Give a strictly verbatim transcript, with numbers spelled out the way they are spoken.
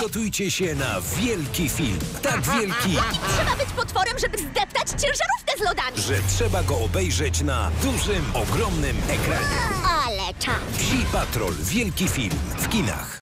Przygotujcie się na wielki film. Tak wielki, Jakim trzeba być potworem, żeby zdeptać ciężarówkę z lodami? że trzeba go obejrzeć na dużym, ogromnym ekranie. Ale czas. Psi Patrol. Wielki film w kinach.